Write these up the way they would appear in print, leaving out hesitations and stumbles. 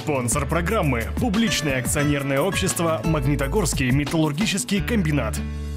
Спонсор программы – публичное акционерное общество «Магнитогорский металлургический комбинат».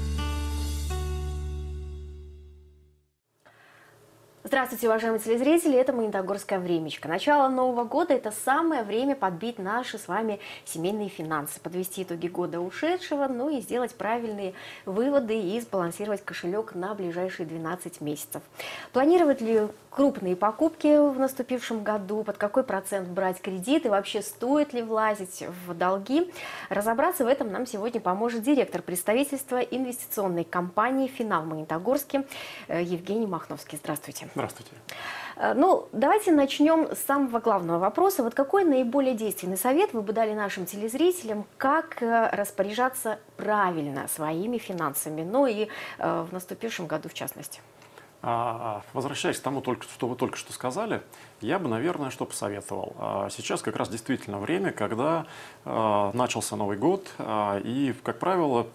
Здравствуйте, уважаемые телезрители, это «Магнитогорская времечко». Начало Нового года – это самое время подбить наши с вами семейные финансы, подвести итоги года ушедшего, ну и сделать правильные выводы и сбалансировать кошелек на ближайшие 12 месяцев. Планировать ли крупные покупки в наступившем году, под какой процент брать кредит и вообще стоит ли влазить в долги? Разобраться в этом нам сегодня поможет директор представительства инвестиционной компании «Финал» в Магнитогорске Евгений Махновский. Здравствуйте. Здравствуйте. Ну, давайте начнем с самого главного вопроса. Вот какой наиболее действенный совет вы бы дали нашим телезрителям, как распоряжаться правильно своими финансами, ну и в наступившем году в частности? Возвращаясь к тому, что вы только что сказали, я бы, наверное, что посоветовал. Сейчас как раз действительно время, когда начался Новый год, и, как правило,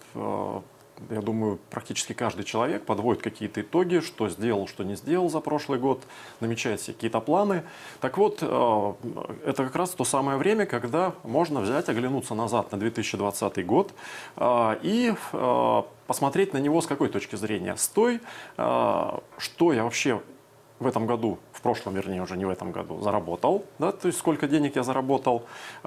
я думаю, практически каждый человек подводит какие-то итоги, что сделал, что не сделал за прошлый год, намечает себе какие-то планы. Так вот, это как раз то самое время, когда можно взять, оглянуться назад на 2020 год и посмотреть на него с какой точки зрения? С той, что я вообще в этом году, в прошлом, вернее, уже не в этом году, заработал, да, то есть сколько денег я заработал.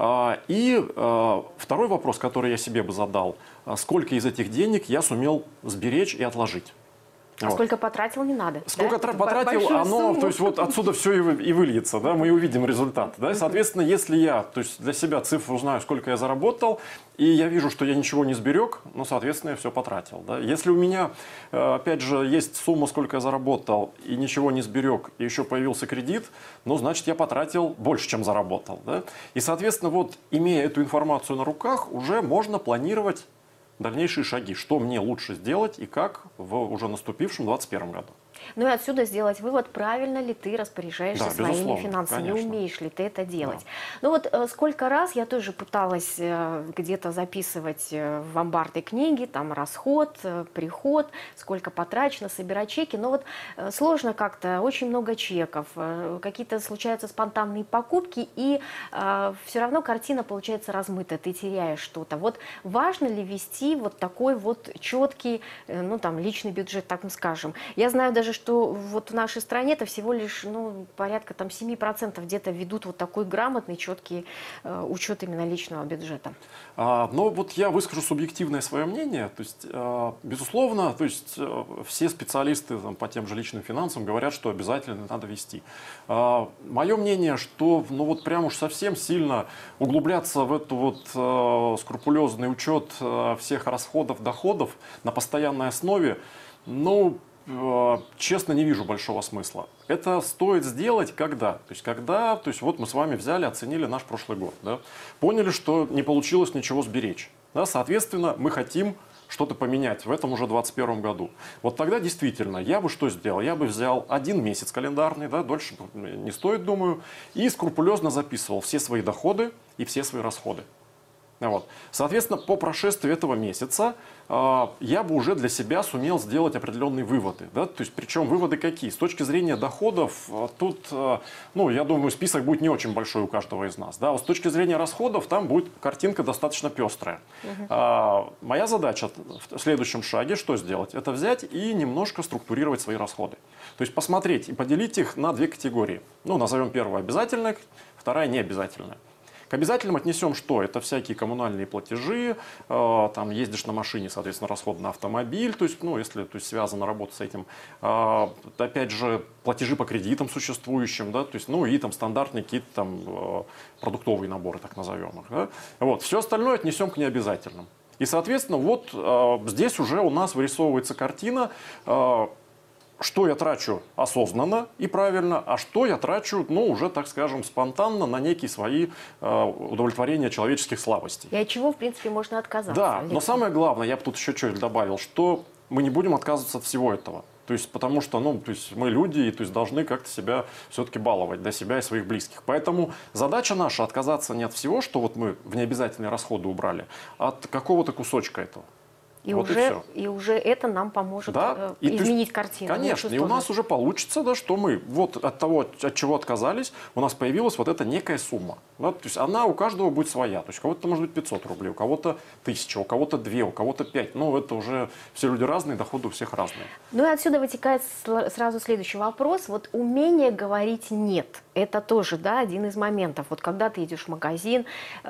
И второй вопрос, который я себе бы задал, сколько из этих денег я сумел сберечь и отложить. А вот. Сколько потратил, не надо. Сколько потратил, оно, то есть вот отсюда все и выльется, да, мы увидим результат. Да, и, соответственно, если я, то есть для себя цифру узнаю, сколько я заработал, и я вижу, что я ничего не сберег, ну, соответственно, я все потратил. Да. Если у меня, опять же, есть сумма, сколько я заработал, и ничего не сберег, и еще появился кредит, ну, значит, я потратил больше, чем заработал. Да. И, соответственно, вот, имея эту информацию на руках, уже можно планировать дальнейшие шаги, что мне лучше сделать и как в уже наступившем 2021 году. Ну и отсюда сделать вывод, правильно ли ты распоряжаешься своими финансами, конечно. Умеешь ли ты это делать. Да. Ну вот сколько раз я тоже пыталась где-то записывать в амбарной книге, там расход, приход, сколько потрачено, собирать чеки, но вот сложно как-то, очень много чеков, какие-то случаются спонтанные покупки, и все равно картина получается размытая, ты теряешь что-то. Вот важно ли вести вот такой вот четкий, ну там, личный бюджет, так мы скажем. Я знаю даже, что вот в нашей стране это всего лишь, ну, порядка там 7% где-то ведут вот такой грамотный, четкий учет именно личного бюджета. Но вот я выскажу субъективное свое мнение. То есть, безусловно, то есть, все специалисты там, по тем же личным финансам говорят, что обязательно надо вести. Мое мнение, что ну вот прям уж совсем сильно углубляться в эту вот скрупулезный учет всех расходов, доходов на постоянной основе, ну, честно, не вижу большого смысла. Это стоит сделать когда? То есть вот мы с вами взяли, оценили наш прошлый год. Да? Поняли, что не получилось ничего сберечь. Да? Соответственно, мы хотим что-то поменять в этом уже 2021 году. Вот тогда действительно я бы что сделал? Я бы взял 1 месяц календарный, да, дольше не стоит, думаю, и скрупулезно записывал все свои доходы и все свои расходы. Вот. Соответственно, по прошествии этого месяца я бы уже для себя сумел сделать определенные выводы. Да? То есть, причем выводы какие? С точки зрения доходов, тут, ну, я думаю, список будет не очень большой у каждого из нас. Да? А вот с точки зрения расходов, там будет картинка достаточно пестрая. Моя задача в следующем шаге что сделать? Это взять и немножко структурировать свои расходы. То есть, посмотреть и поделить их на 2 категории. Ну, назовем первую обязательной, вторая необязательная. К обязательным отнесем что? Это всякие коммунальные платежи, там ездишь на машине, соответственно, расход на автомобиль, то есть, ну, если то есть, связана работа с этим. Опять же, платежи по кредитам существующим, да, то есть, ну, и там стандартные какие-то там продуктовые наборы, так назовем их. Да? Вот. Все остальное отнесем к необязательным. И, соответственно, вот здесь уже у нас вырисовывается картина, что я трачу осознанно и правильно, а что я трачу, ну, уже, так скажем, спонтанно на некие свои удовлетворения человеческих слабостей. И от чего, в принципе, можно отказаться. Да, но самое главное, я бы тут еще что-то добавил, что мы не будем отказываться от всего этого. То есть, потому что, ну, то есть мы люди, и то есть должны как-то себя все-таки баловать, да, себя и своих близких. Поэтому задача наша отказаться не от всего, что вот мы в необязательные расходы убрали, а от какого-то кусочка этого. И, вот и уже это нам поможет да? изменить картину. Конечно, и у нас уже получится, да, что мы вот от того, от чего отказались, у нас появилась вот эта некая сумма. Да? То есть она у каждого будет своя. То есть у кого-то может быть 500 рублей, у кого-то 1000, у кого-то 2, у кого-то 5. Ну, это уже все люди разные, доходы у всех разные. Ну и отсюда вытекает сразу следующий вопрос. Вот умение говорить «нет». Это тоже, да, один из моментов. Вот когда ты идешь в магазин,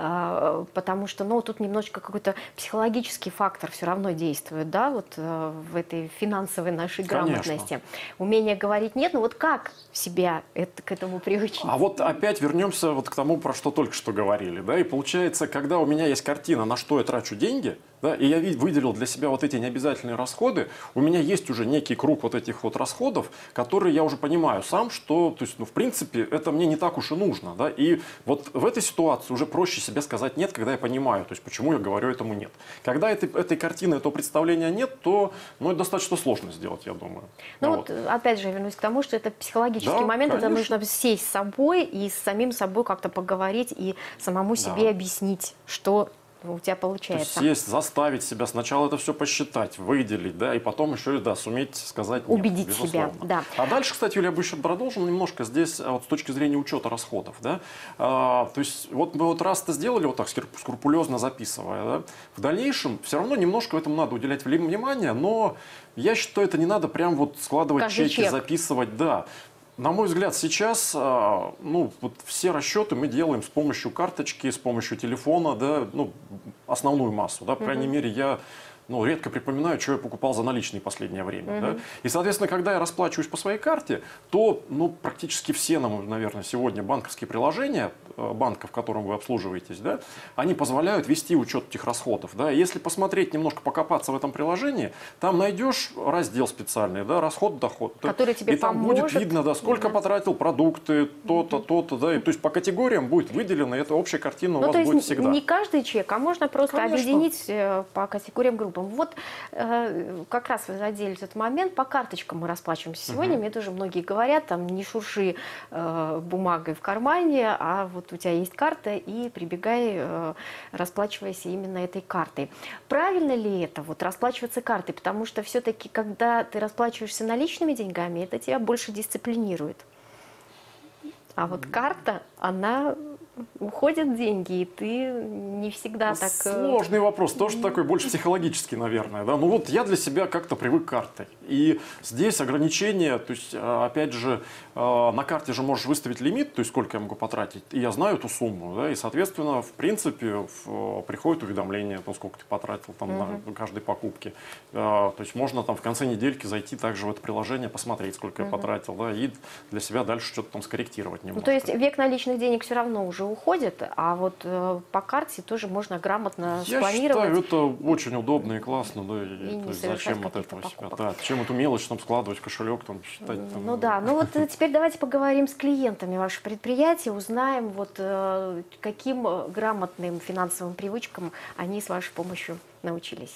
потому что, ну, тут немножечко какой-то психологический фактор все равно действует, да, вот в этой финансовой нашей грамотности. Конечно. Умение говорить «нет», ну вот как себя к этому приучить? А вот опять вернемся вот к тому, про что только что говорили. Да? И получается, когда у меня есть картина, на что я трачу деньги, да, и я выделил для себя вот эти необязательные расходы, у меня есть уже некий круг вот этих вот расходов, которые я уже понимаю сам, что, то есть, ну, в принципе, это мне не так уж и нужно. Да? И вот в этой ситуации уже проще себе сказать «нет», когда я понимаю, то есть, почему я говорю этому «нет». Когда этой картины, этого представления нет, то, ну, это достаточно сложно сделать, я думаю. Ну вот, опять же, я вернусь к тому, что это психологический момент, конечно. это нужно сесть с собой и с самим собой как-то поговорить и самому себе объяснить, что у тебя получается. То есть сесть, заставить себя сначала это все посчитать, выделить, да, и потом еще, да, суметь сказать «нет», убедить безусловно. себя, да. А дальше, кстати, Юлия, я бы еще продолжил немножко здесь вот с точки зрения учета расходов, да. То есть вот мы вот раз это сделали вот так скрупулезно записывая, да, в дальнейшем все равно немножко этому надо уделять внимание, но я считаю, это не надо прям вот складывать чеки, записывать, да. На мой взгляд, сейчас ну, вот все расчеты мы делаем с помощью карточки, с помощью телефона, да, ну, основную массу. Да, по крайней мере, я редко припоминаю, что я покупал за наличные в последнее время. Да? И, соответственно, когда я расплачиваюсь по своей карте, то практически все, наверное, сегодня банковские приложения, банка, в котором вы обслуживаетесь, да, они позволяют вести учет этих расходов. Да? И если посмотреть, немножко покопаться в этом приложении, там найдешь раздел специальный, да, расход-доход. Который тебе и там поможет. будет видно, да, сколько потратил продукты, то-то, то-то. Да, и, то есть по категориям будет выделено, и эта общая картина у вас будет всегда. Не каждый чек, а можно просто объединить по категориям группам. Вот как раз вы задели этот момент, по карточкам мы расплачиваемся сегодня, мне тоже многие говорят, там не шурши бумагой в кармане, а вот у тебя есть карта и прибегай, расплачивайся именно этой картой. Правильно ли это, вот расплачиваться картой, потому что все-таки, когда ты расплачиваешься наличными деньгами, это тебя больше дисциплинирует. А вот карта, она... Уходят деньги, и ты не всегда так... Сложный вопрос, тоже такой больше психологический, наверное. Да? Ну вот я для себя как-то привык к карте. И здесь ограничения, то есть, опять же, на карте же можешь выставить лимит, то есть сколько я могу потратить, и я знаю эту сумму. Да? И, соответственно, в принципе, приходит уведомление, сколько ты потратил там, на каждой покупке. То есть можно там в конце недельки зайти также в это приложение, посмотреть, сколько я потратил, да, и для себя дальше что-то там скорректировать немножко. То есть век наличных денег все равно уже уходит, а вот по карте тоже можно грамотно спланировать. Я считаю, это очень удобно и классно, да, и зачем от этого себя, да, зачем эту мелочь там складывать в кошелек, там, считать. Там, ну да, ну вот теперь давайте поговорим с клиентами вашего предприятия, узнаем, вот каким грамотным финансовым привычкам они с вашей помощью научились.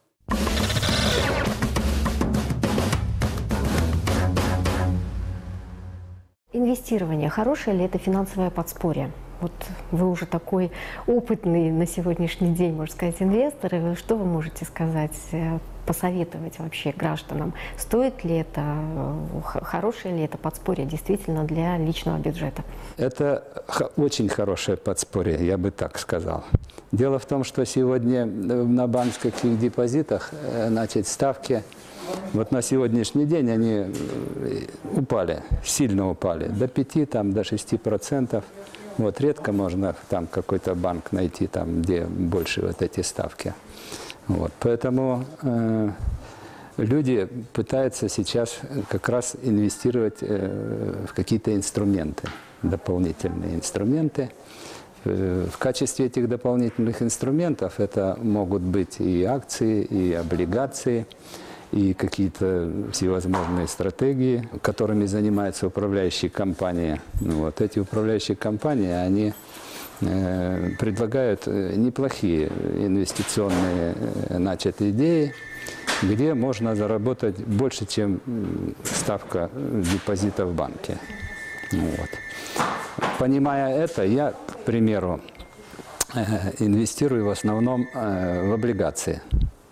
Инвестирование. Хорошее ли это финансовое подспорье? Вот вы уже такой опытный на сегодняшний день, можно сказать, инвестор. И что вы можете сказать, посоветовать вообще гражданам? Стоит ли это, хорошее ли это подспорье действительно для личного бюджета? Это очень хорошее подспорье, я бы так сказал. Дело в том, что сегодня на банковских депозитах, значит, ставки вот на сегодняшний день они упали, сильно упали, до 5, там, до 6%. Вот, редко можно там какой-то банк найти, там, где больше вот эти ставки. Вот, поэтому люди пытаются сейчас как раз инвестировать в какие-то инструменты, дополнительные инструменты. В качестве этих дополнительных инструментов это могут быть и акции, и облигации, и какие-то всевозможные стратегии, которыми занимаются управляющие компании. Вот эти управляющие компании, они предлагают неплохие инвестиционные, значит, идеи, где можно заработать больше, чем ставка депозита в банке. Вот. Понимая это, я, к примеру, инвестирую в основном в облигации.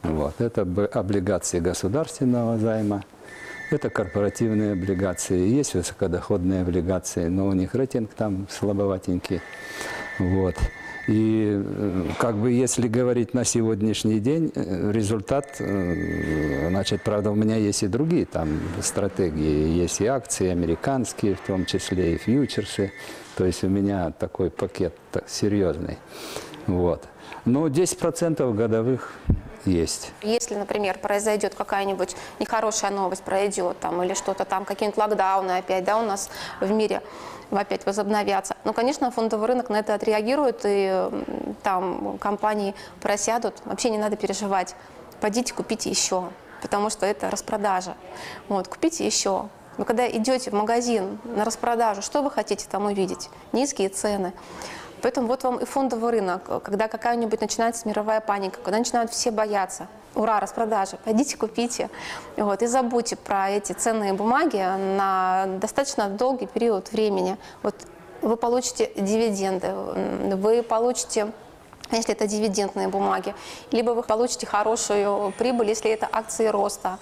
Вот. Это облигации государственного займа, это корпоративные облигации, есть высокодоходные облигации, но у них рейтинг там слабоватенький. Вот. И как бы если говорить на сегодняшний день, результат, значит, правда, у меня есть и другие там стратегии, есть и акции американские, в том числе и фьючерсы, то есть у меня такой пакет серьезный. Вот. Но 10% годовых есть. Если, например, произойдет какая-нибудь нехорошая новость, пройдет там, или что-то там, какие-нибудь локдауны опять, да, у нас в мире опять возобновятся. Но, конечно, фондовый рынок на это отреагирует, и там компании просядут. Вообще не надо переживать. Пойдите, купите еще, потому что это распродажа. Вот, купите еще. Но когда идете в магазин на распродажу, что вы хотите там увидеть? Низкие цены. Поэтому вот вам и фондовый рынок, когда какая-нибудь начинается мировая паника, когда начинают все бояться. Ура, распродажа, пойдите купите. Вот, и забудьте про эти ценные бумаги на достаточно долгий период времени. Вот вы получите дивиденды, вы получите, если это дивидендные бумаги, либо вы получите хорошую прибыль, если это акции роста.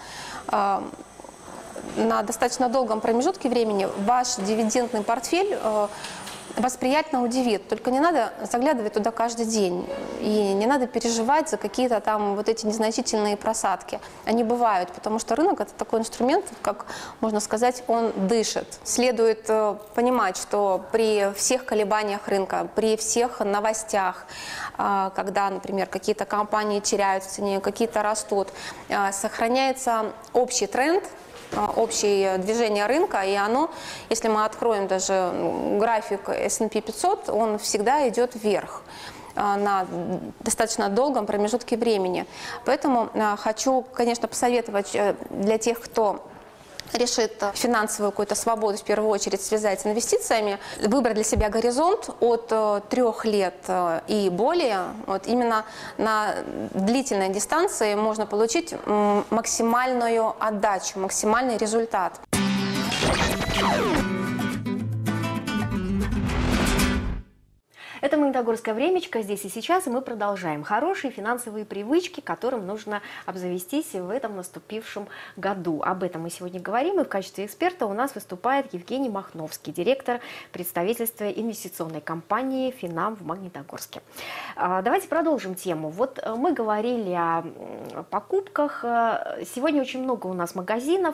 На достаточно долгом промежутке времени ваш дивидендный портфель вас приятно удивит. Только не надо заглядывать туда каждый день. И не надо переживать за какие-то там вот эти незначительные просадки. Они бывают, потому что рынок – это такой инструмент, как можно сказать, он дышит. Следует понимать, что при всех колебаниях рынка, при всех новостях, когда, например, какие-то компании теряют в цене, какие-то растут, сохраняется общий тренд, общее движение рынка, и оно, если мы откроем даже график S&P 500, он всегда идет вверх на достаточно долгом промежутке времени. Поэтому хочу, конечно, посоветовать для тех, кто решит финансовую какую-то свободу в первую очередь связать с инвестициями, выбрать для себя горизонт от 3 лет и более. Вот именно на длительной дистанции можно получить максимальную отдачу, максимальный результат. Это «Магнитогорская времечко» здесь и сейчас, и мы продолжаем. Хорошие финансовые привычки, которым нужно обзавестись в этом наступившем году. Об этом мы сегодня говорим, и в качестве эксперта у нас выступает Евгений Махновский, директор представительства инвестиционной компании «Финам» в Магнитогорске. Давайте продолжим тему. Вот мы говорили о покупках. Сегодня очень много у нас магазинов,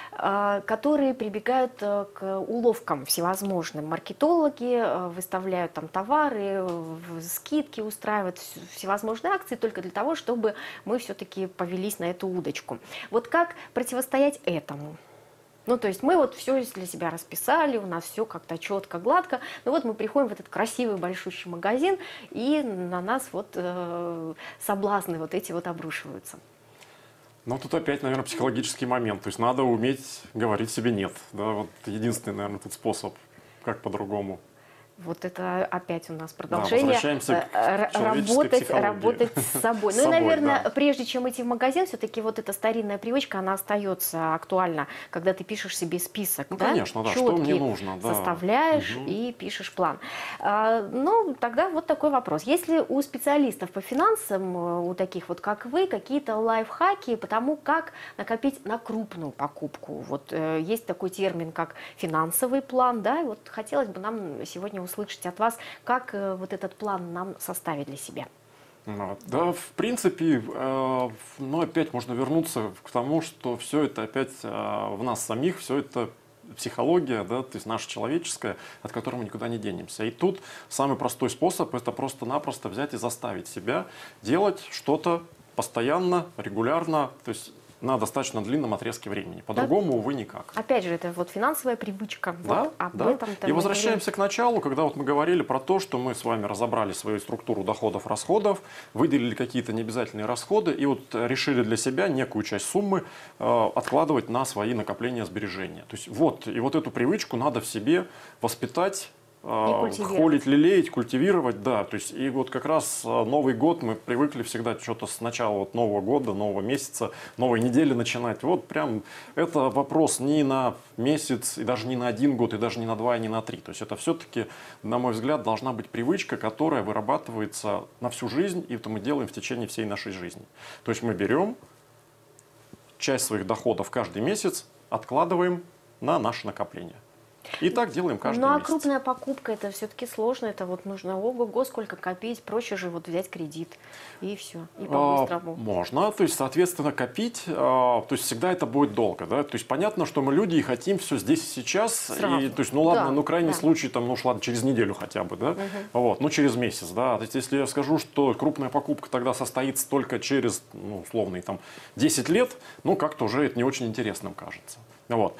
которые прибегают к уловкам всевозможным. Маркетологи выставляют там товары, скидки устраивают, всевозможные акции только для того, чтобы мы все-таки повелись на эту удочку. Вот как противостоять этому? Ну, то есть мы вот все для себя расписали, у нас все как-то четко, гладко, но вот мы приходим в этот красивый большущий магазин, и на нас вот соблазны вот эти вот обрушиваются. Ну, тут опять, наверное, психологический момент. То есть надо уметь говорить себе «нет». Да, вот единственный, наверное, тут способ, как по-другому. Вот это опять у нас продолжение. Да, возвращаемся к работать с собой. Ну и, наверное, прежде чем идти в магазин, все-таки вот эта старинная привычка, она остается актуальна, когда ты пишешь себе список. Ну, да? конечно, да, четкий, что мне нужно. Да. Составляешь и пишешь план. Ну, тогда вот такой вопрос. Есть ли у специалистов по финансам, у таких вот, как вы, какие-то лайфхаки по тому, как накопить на крупную покупку? Вот есть такой термин, как финансовый план, да, и вот хотелось бы нам сегодня услышать от вас, как вот этот план нам составить для себя. Да, в принципе, но опять можно вернуться к тому, что все это опять в нас самих, все это психология, да, то есть наша человеческая, от которой мы никуда не денемся. И тут самый простой способ – это просто-напросто взять и заставить себя делать что-то постоянно, регулярно, то есть на достаточно длинном отрезке времени. По-другому, увы, никак. Опять же, это вот финансовая привычка. Да, вот об да. этом-то И возвращаемся к началу, когда вот мы говорили про то, что мы с вами разобрали свою структуру доходов-расходов, выделили какие-то необязательные расходы и вот решили для себя некую часть суммы откладывать на свои накопления, сбережения. То есть вот, и вот эту привычку надо в себе воспитать холить, лелеять, культивировать, да. То есть, и вот как раз Новый год мы привыкли всегда что-то с начала вот Нового года, нового месяца, новой недели начинать. Вот прям это вопрос не на месяц, и даже не на 1 год, и даже не на 2, и не на 3. То есть это все-таки, на мой взгляд, должна быть привычка, которая вырабатывается на всю жизнь, и это мы делаем в течение всей нашей жизни. То есть мы берем часть своих доходов каждый месяц, откладываем на наше накопление. И так делаем каждый месяц. Ну а крупная покупка, это все-таки сложно, это вот нужно ого-го, сколько копить, проще же вот взять кредит и все, и по-быстрому. Можно, то есть, соответственно, копить, то есть всегда это будет долго, да, то есть понятно, что мы люди и хотим все здесь и сейчас, сразу. И, то есть, ну ладно, Да, ну крайний да. случай, там, ну ладно, через неделю хотя бы, да, вот, ну через месяц, да, то есть если я скажу, что крупная покупка тогда состоится только через, ну, условные там 10 лет, ну как-то уже это не очень интересным кажется. Вот.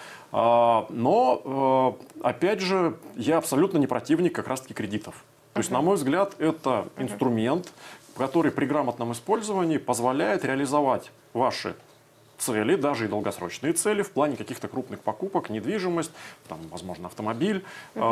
Но, опять же, я абсолютно не противник как раз-таки кредитов. То есть, на мой взгляд, это инструмент, который при грамотном использовании позволяет реализовать ваши цели, даже и долгосрочные цели в плане каких-то крупных покупок, недвижимость, там, возможно, автомобиль.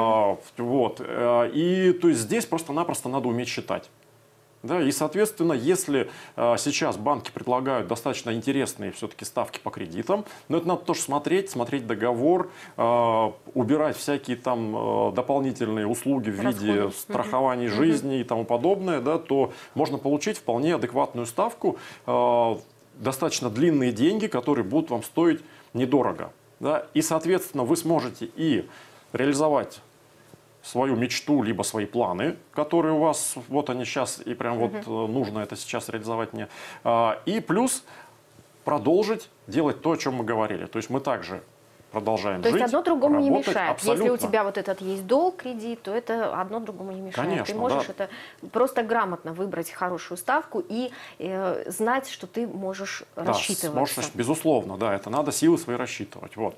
Вот. И то есть здесь просто-напросто надо уметь считать. Да, и, соответственно, если сейчас банки предлагают достаточно интересные все-таки ставки по кредитам, но это надо тоже смотреть договор, убирать всякие там дополнительные услуги в виде страхования жизни и тому подобное, да, то можно получить вполне адекватную ставку, достаточно длинные деньги, которые будут вам стоить недорого. Да, и, соответственно, вы сможете и реализовать свою мечту, либо свои планы, которые у вас, вот они сейчас, и прям вот нужно это сейчас реализовать мне. И плюс продолжить делать то, о чем мы говорили. То есть мы также продолжаем жить, То есть одно другому не работать, мешает. абсолютно. Если у тебя вот этот есть долг, кредит, то это одно другому не мешает. Конечно, ты можешь да. это просто грамотно выбрать хорошую ставку и знать, что ты можешь рассчитываться. Сможешь, безусловно, да, это надо силы свои рассчитывать. Вот.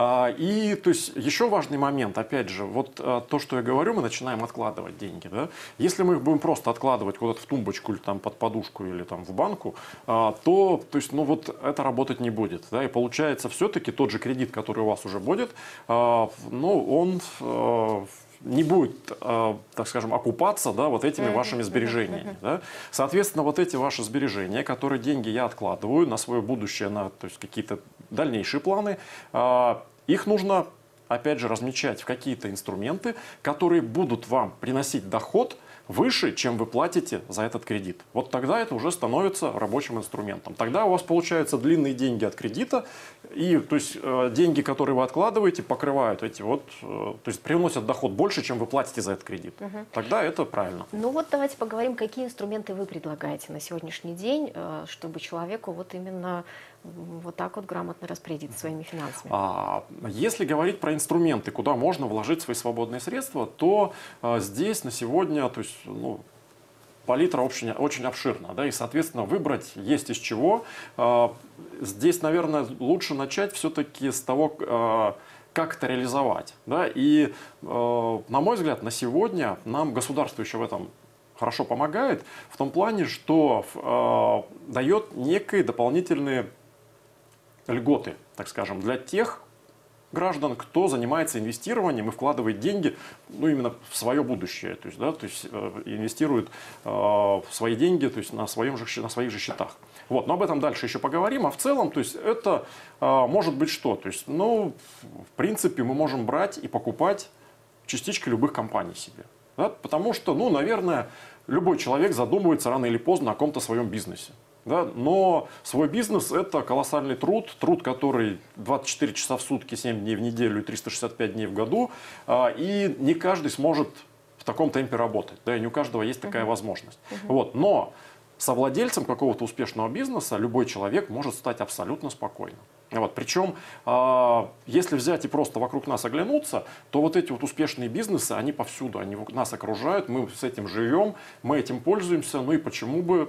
И то есть еще важный момент, опять же, вот то, что я говорю, мы начинаем откладывать деньги. Да? Если мы их будем просто откладывать куда-то в тумбочку или там под подушку или там в банку, то есть, ну, вот это работать не будет. Да? И получается все-таки тот же кредит, который у вас уже будет, ну, он не будет, так скажем, окупаться, да, вот этими вашими сбережениями. Да? Соответственно, вот эти ваши сбережения, которые деньги я откладываю на свое будущее, на, то есть, какие-то дальнейшие планы, их нужно, опять же, размечать в какие-то инструменты, которые будут вам приносить доход выше, чем вы платите за этот кредит. Вот тогда это уже становится рабочим инструментом. Тогда у вас получаются длинные деньги от кредита, и то есть деньги, которые вы откладываете, покрывают эти вот, то есть приносят доход больше, чем вы платите за этот кредит. Тогда это правильно. Ну вот давайте поговорим, какие инструменты вы предлагаете на сегодняшний день, чтобы человеку вот именно вот так вот грамотно распорядиться своими финансами. Если говорить про инструменты, куда можно вложить свои свободные средства, то здесь на сегодня, то есть, ну, палитра очень обширна, да, и, соответственно, выбрать есть из чего. Здесь, наверное, лучше начать все-таки с того, как это реализовать. Да, и, на мой взгляд, на сегодня нам государство еще в этом хорошо помогает, в том плане, что дает некие дополнительные льготы, так скажем, для тех граждан, кто занимается инвестированием и вкладывает деньги, ну, именно в свое будущее, то есть, да, то есть инвестирует свои деньги, то есть на своих же счетах. Вот, но об этом дальше еще поговорим. А в целом, то есть это может быть что? То есть, ну, в принципе, мы можем брать и покупать частички любых компаний себе, да, потому что, ну, наверное, любой человек задумывается рано или поздно о каком-то своем бизнесе. Да, но свой бизнес – это колоссальный труд, который 24 часа в сутки, 7 дней в неделю и 365 дней в году. И не каждый сможет в таком темпе работать. Да, и не у каждого есть такая возможность. Вот, но совладельцем какого-то успешного бизнеса любой человек может стать абсолютно спокойно. Вот, причем, если взять и просто вокруг нас оглянуться, то вот эти вот успешные бизнесы, они повсюду, они нас окружают, мы с этим живем, мы этим пользуемся, ну и почему бы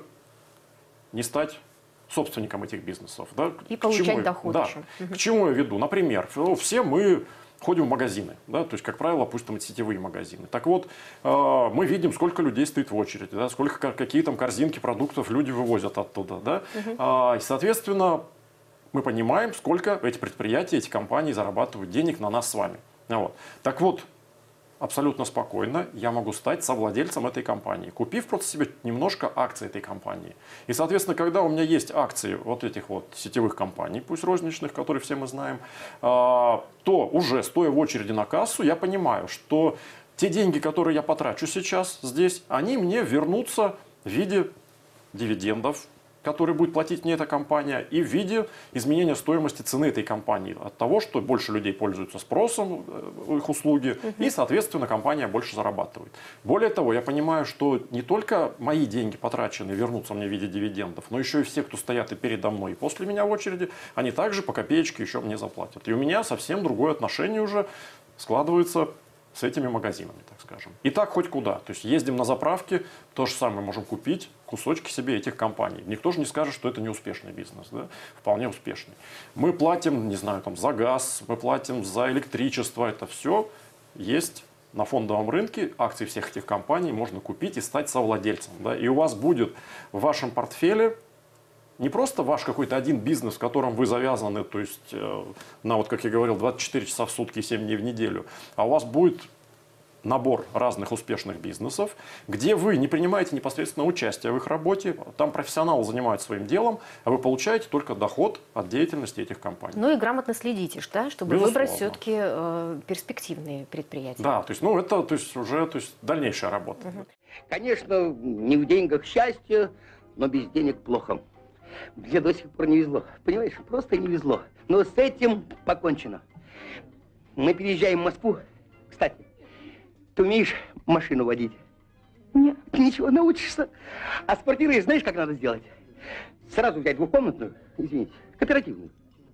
не стать собственником этих бизнесов. Да? И получать доход. Да. К чему я веду? Например, все мы ходим в магазины, да? То есть, как правило, пусть там это сетевые магазины. Так вот, мы видим, сколько людей стоит в очереди, да? Какие там корзинки продуктов люди вывозят оттуда. Да? И, соответственно, мы понимаем, сколько эти предприятия, эти компании зарабатывают денег на нас с вами. Вот. Так вот, абсолютно спокойно я могу стать совладельцем этой компании, купив просто себе немножко акций этой компании. И, соответственно, когда у меня есть акции вот этих вот сетевых компаний, пусть розничных, которые все мы знаем, то уже стоя в очереди на кассу, я понимаю, что те деньги, которые я потрачу сейчас здесь, они мне вернутся в виде дивидендов, который будет платить мне эта компания, и в виде изменения стоимости цены этой компании. От того, что больше людей пользуются спросом их услуги, и, соответственно, компания больше зарабатывает. Более того, я понимаю, что не только мои деньги потраченные вернутся мне в виде дивидендов, но еще и все, кто стоят и передо мной, и после меня в очереди, они также по копеечке еще мне заплатят. И у меня совсем другое отношение уже складывается с этими магазинами, так скажем. И так хоть куда. То есть ездим на заправки, то же самое можем купить, кусочки себе этих компаний. Никто же не скажет, что это не успешный бизнес. Да? Вполне успешный. Мы платим, не знаю, там, за газ, мы платим за электричество. Это все есть на фондовом рынке. Акции всех этих компаний можно купить и стать совладельцем. Да? И у вас будет в вашем портфеле не просто ваш какой-то один бизнес, в котором вы завязаны, то есть на, вот как я говорил, 24 часа в сутки и 7 дней в неделю, а у вас будет набор разных успешных бизнесов, где вы не принимаете непосредственно участие в их работе, там профессионалы занимаются своим делом, а вы получаете только доход от деятельности этих компаний. Ну и грамотно следите, да, чтобы Безусловно. выбрать все-таки перспективные предприятия. Да, то есть, ну, это то есть, уже то есть, дальнейшая работа. Конечно, не в деньгах счастье, но без денег плохо. Мне до сих пор не везло. Понимаешь, просто не везло. Но с этим покончено. Мы переезжаем в Москву. Кстати, ты умеешь машину водить? Нет. Ничего, научишься. А с квартирой знаешь, как надо сделать? Сразу взять двухкомнатную, извините, кооперативную.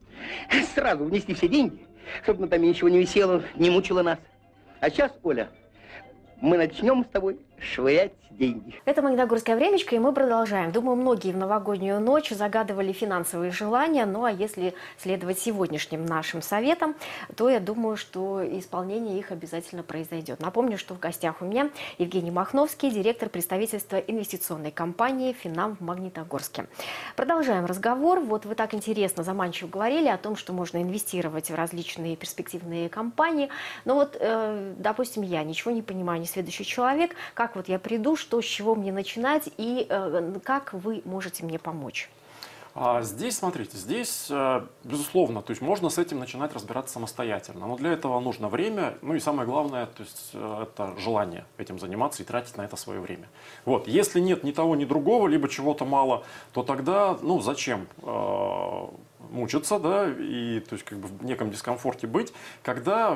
Сразу внести все деньги, чтобы на доме ничего не висело, не мучило нас. А сейчас, Оля, мы начнем с тобой швырять деньги. Это «Магнитогорское времечко», и мы продолжаем. Думаю, многие в новогоднюю ночь загадывали финансовые желания, ну а если следовать сегодняшним нашим советам, то я думаю, что исполнение их обязательно произойдет. Напомню, что в гостях у меня Евгений Махновский, директор представительства инвестиционной компании «Финам» в Магнитогорске. Продолжаем разговор. Вот вы так интересно, заманчиво говорили о том, что можно инвестировать в различные перспективные компании. Но вот, допустим, я ничего не понимаю, несведущий человек, как вот я приду, что с чего мне начинать и как вы можете мне помочь? Здесь, смотрите, здесь, безусловно, то есть можно с этим начинать разбираться самостоятельно, но для этого нужно время, ну и самое главное, то есть это желание этим заниматься и тратить на это свое время. Вот, если нет ни того, ни другого, либо чего-то мало, то тогда, ну, зачем мучиться, да, и то есть как бы в неком дискомфорте быть, когда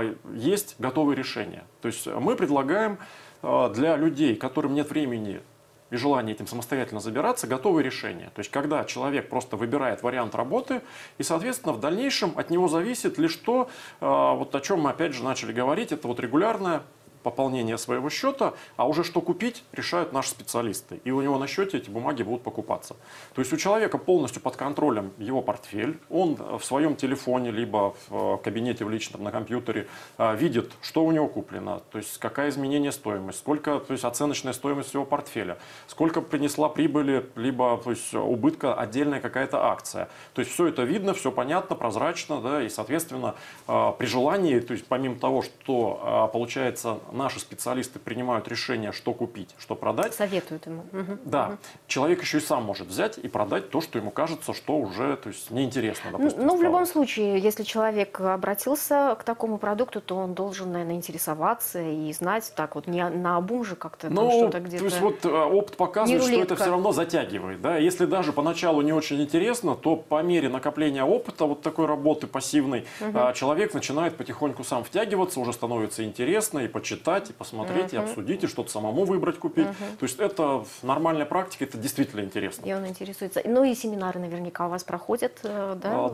есть готовые решения. То есть мы предлагаем для людей, которым нет времени и желания этим самостоятельно забираться, готовые решения. То есть когда человек просто выбирает вариант работы, и, соответственно, в дальнейшем от него зависит лишь то, вот о чем мы опять же начали говорить, это вот регулярное пополнение своего счета, а уже что купить, решают наши специалисты. И у него на счете эти бумаги будут покупаться. То есть у человека полностью под контролем его портфель, он в своем телефоне, либо в кабинете в личном на компьютере видит, что у него куплено, то есть какая изменение стоимости, сколько, то есть оценочная стоимость его портфеля, сколько принесла прибыли, либо то есть убытка отдельная какая-то акция. То есть все это видно, все понятно, прозрачно, да, и, соответственно, при желании, то есть помимо того, что получается, наши специалисты принимают решение, что купить, что продать. Советуют ему. Да. Человек еще и сам может взять и продать то, что ему кажется, что уже, то есть, неинтересно, допустим. Ну, в любом случае, если человек обратился к такому продукту, то он должен, наверное, интересоваться и знать, так вот, не наобум же как-то, там что-то где-то. То есть, вот опыт показывает, что это все равно затягивает. Да? Если даже поначалу не очень интересно, то по мере накопления опыта, вот такой работы пассивной, человек начинает потихоньку сам втягиваться, уже становится интересно и почитать, и посмотреть, и обсудить, и что-то самому выбрать, купить. То есть это нормальная практика, это действительно интересно. И он интересуется. Ну и семинары наверняка у вас проходят, да?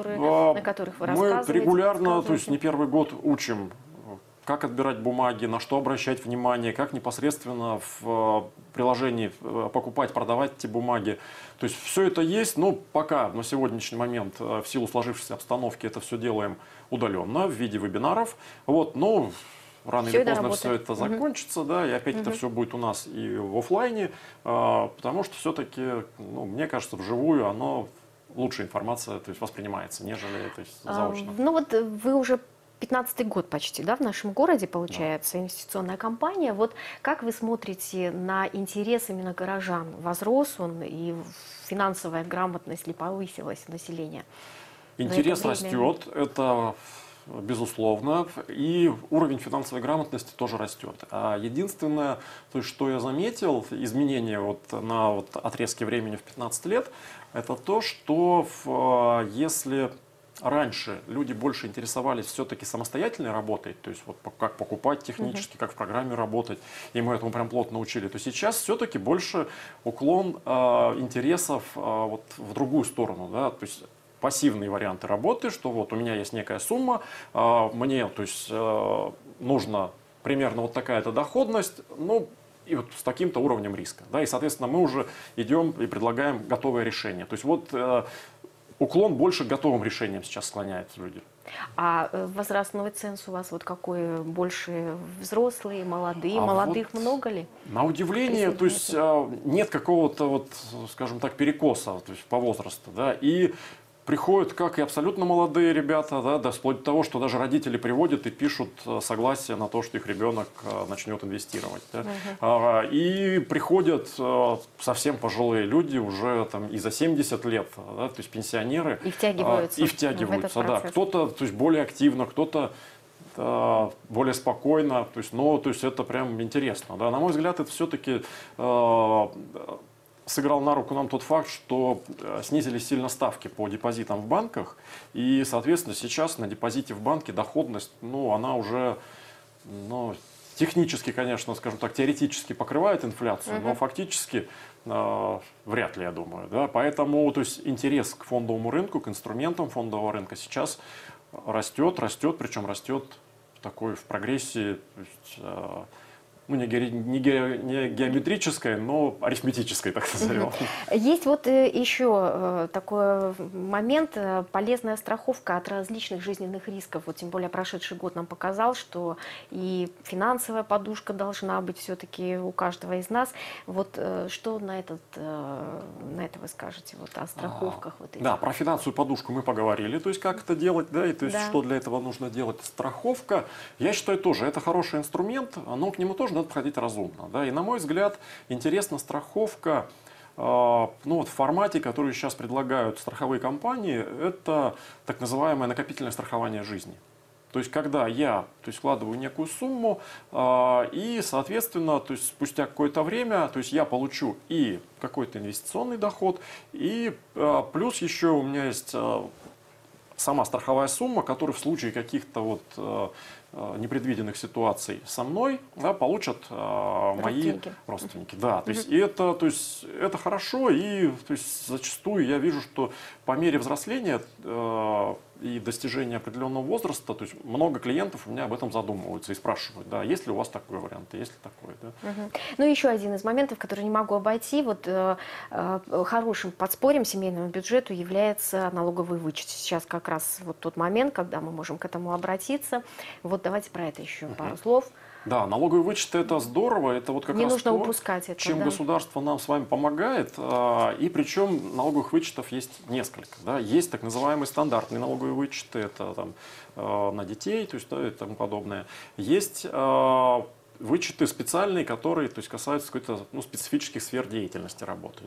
На которых вы рассказываете. Мы регулярно, то есть не первый год учим, как отбирать бумаги, на что обращать внимание, как непосредственно в приложении покупать, продавать эти бумаги. То есть все это есть, но пока на сегодняшний момент в силу сложившейся обстановки это все делаем удаленно в виде вебинаров. Вот, но рано или поздно все это закончится, да, и опять это все будет у нас и в офлайне, потому что все-таки, ну, мне кажется, вживую оно лучше информация, то есть, воспринимается, нежели, то есть, заочно. Ну вот вы уже 15-й год почти, да, в нашем городе получается инвестиционная компания. Вот как вы смотрите на интерес именно горожан? Возрос он и финансовая грамотность ли повысилась у населения? Интерес растет, это безусловно, и уровень финансовой грамотности тоже растет. А единственное, то есть, что я заметил, изменение на отрезке времени в 15 лет, это то, что если раньше люди больше интересовались все-таки самостоятельной работой, то есть вот как покупать технически, как в программе работать, и мы этому прям плотно учили, то сейчас все-таки больше уклон интересов вот в другую сторону, да, то есть пассивные варианты работы, что вот у меня есть некая сумма, мне, то есть, нужно примерно вот такая-то доходность, ну, и вот с таким-то уровнем риска. Да, и, соответственно, мы уже идем и предлагаем готовое решение. То есть вот уклон больше к готовым решениям сейчас склоняются люди. А возрастной ценз у вас вот какой? Больше взрослые, молодые? Молодых вот много ли? На удивление, то есть нет какого-то, вот, скажем так, перекоса, то есть по возрасту. Да, и приходят как и абсолютно молодые ребята, да, вплоть до того, что даже родители приводят и пишут согласие на то, что их ребенок начнет инвестировать. Да. И приходят совсем пожилые люди, уже там и за 70 лет, да, то есть пенсионеры. И втягиваются. И втягиваются, да. Кто-то, то есть, более активно, кто-то более спокойно, то есть, но, то есть это прям интересно. Да. На мой взгляд, это все-таки сыграл на руку нам тот факт, что снизились сильно ставки по депозитам в банках, и, соответственно, сейчас на депозите в банке доходность, ну, она уже, ну, технически, конечно, скажем так, теоретически покрывает инфляцию, но фактически вряд ли, я думаю. Да? Поэтому, то есть, интерес к фондовому рынку, к инструментам фондового рынка сейчас растет, причем растет в прогрессии, то есть, ну, не геометрической, но арифметической, так назовем. Есть вот еще такой момент, полезная страховка от различных жизненных рисков. Вот тем более прошедший год нам показал, что и финансовая подушка должна быть все-таки у каждого из нас. Вот что на это вы скажете, вот о страховках? Вот этих? Да, про финансовую подушку мы поговорили, то есть как это делать, да, и то есть что для этого нужно делать. Страховка, я считаю, тоже это хороший инструмент, но к нему тоже надо подходить разумно. Да? И, на мой взгляд, интересна страховка, ну, вот в формате, который сейчас предлагают страховые компании, это так называемое накопительное страхование жизни. То есть, когда я, то есть, вкладываю некую сумму, и, соответственно, то есть, спустя какое-то время, то есть, я получу и какой-то инвестиционный доход, и плюс еще у меня есть сама страховая сумма, которую в случае каких-то вот непредвиденных ситуаций со мной, да, получат мои родственники. Да, то есть, это хорошо, и то есть, зачастую я вижу, что по мере взросления и достижения определенного возраста, то есть много клиентов у меня об этом задумываются и спрашивают, да, есть ли у вас такой вариант, есть ли такой. Да. Ну, еще один из моментов, который не могу обойти, вот хорошим подспорьем семейному бюджету является налоговый вычет. Сейчас как раз вот тот момент, когда мы можем к этому обратиться. Вот давайте про это еще пару слов. Да, налоговый вычет — это здорово, это вот как не раз нужно то, упускать это, чем государство нам с вами помогает, и причем налоговых вычетов есть несколько. Да. Есть так называемые стандартные налоговые вычеты, это там, на детей, то есть, да, и тому подобное. Есть вычеты специальные, которые, то есть, касаются какой-то, ну, специфических сфер деятельности работы.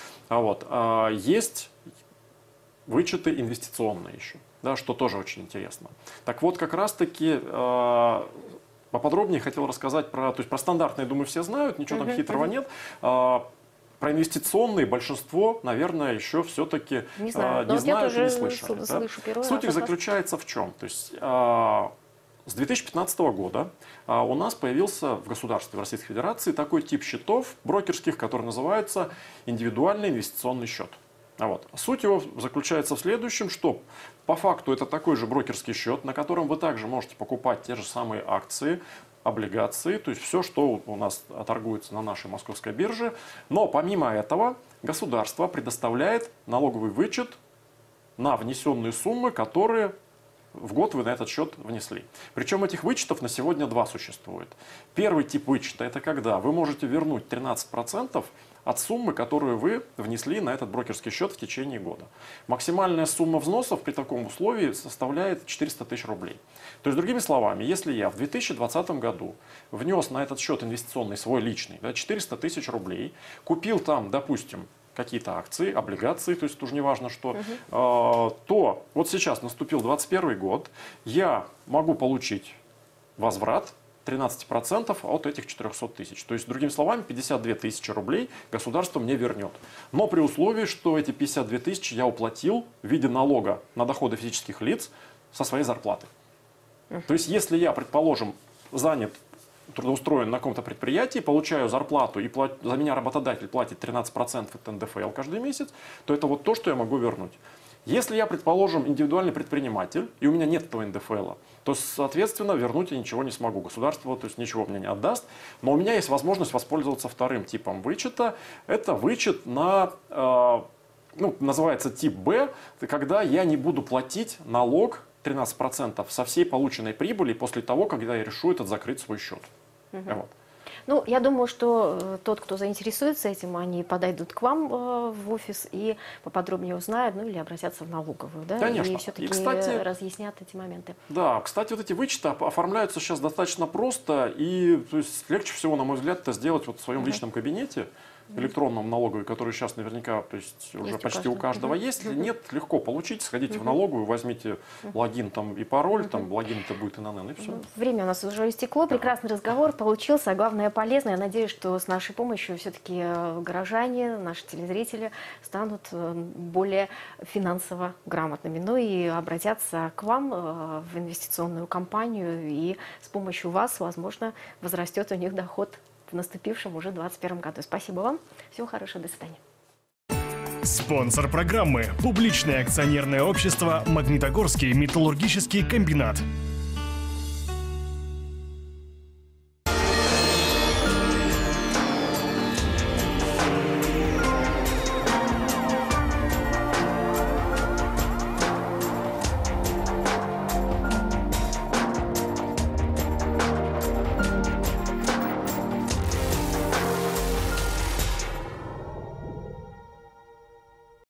Да. Есть вычеты инвестиционные еще, да, что тоже очень интересно. Так вот, как раз-таки поподробнее хотел рассказать про стандартные, думаю, все знают, ничего там хитрого нет. Про инвестиционные большинство, наверное, еще все-таки не знают и не слышали. Да? Суть их заключается в чем? То есть с 2015 года у нас появился в государстве, в Российской Федерации такой тип счетов брокерских, который называется индивидуальный инвестиционный счет. Вот. Суть его заключается в следующем, что по факту это такой же брокерский счет, на котором вы также можете покупать те же самые акции, облигации, то есть все, что у нас торгуется на нашей московской бирже. Но помимо этого государство предоставляет налоговый вычет на внесенные суммы, которые в год вы на этот счет внесли. Причем этих вычетов на сегодня два существует. Первый тип вычета – это когда вы можете вернуть 13% от суммы, которую вы внесли на этот брокерский счет в течение года. Максимальная сумма взносов при таком условии составляет 400 тысяч рублей. То есть, другими словами, если я в 2020 году внес на этот счет инвестиционный свой личный, да, 400 тысяч рублей, купил там, допустим, какие-то акции, облигации, то есть уже не важно что, то вот сейчас наступил 2021 год, я могу получить возврат 13% от этих 400 тысяч. То есть, другими словами, 52 тысячи рублей государство мне вернет. Но при условии, что эти 52 тысячи я уплатил в виде налога на доходы физических лиц со своей зарплаты. То есть, если я, предположим, занят, трудоустроен на каком-то предприятии, получаю зарплату и за меня работодатель платит 13% от НДФЛ каждый месяц, то это вот то, что я могу вернуть. Если я, предположим, индивидуальный предприниматель, и у меня нет этого НДФЛа, то, соответственно, вернуть я ничего не смогу. Государство, то есть, ничего мне не отдаст. Но у меня есть возможность воспользоваться вторым типом вычета. Это вычет на, называется тип Б, когда я не буду платить налог 13% со всей полученной прибыли после того, когда я решу этот закрыть свой счет. Вот. Ну, я думаю, что тот, кто заинтересуется этим, они подойдут к вам в офис и поподробнее узнают, ну или обратятся в налоговую, да? Конечно. И все-таки разъяснят эти моменты. Да, кстати, вот эти вычеты оформляются сейчас достаточно просто, и то есть, легче всего, на мой взгляд, это сделать вот в своем личном кабинете, электронном налоговой, который сейчас наверняка, то есть, уже почти у каждого есть. Если нет, легко получить, сходите в налоговую, возьмите логин там и пароль, там логин это будет ИНН, и все. Время у нас уже истекло, прекрасный разговор получился, а главное полезный. Я надеюсь, что с нашей помощью все-таки горожане, наши телезрители станут более финансово грамотными, ну и обратятся к вам в инвестиционную компанию, и с помощью вас, возможно, возрастет у них доход в наступившем уже 2021 году. Спасибо вам. Всего хорошего. До свидания. Спонсор программы – публичное акционерное общество «Магнитогорский металлургический комбинат».